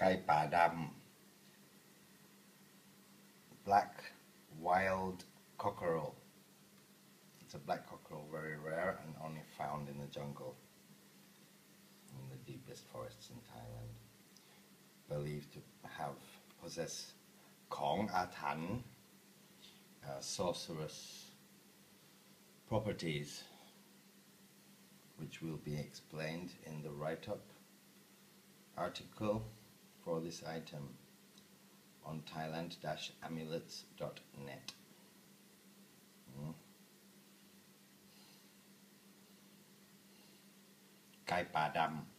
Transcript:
ไก่ป่าดำ black wild cockerel. It's a black cockerel, very rare and only found in the jungle, in the deepest forests in Thailand. Believed to have possess ของอาถรรพ์ sorcerous properties, which will be explained in the write-up article for this item on Thailand-Amulets.net. ไก่ป่าดำ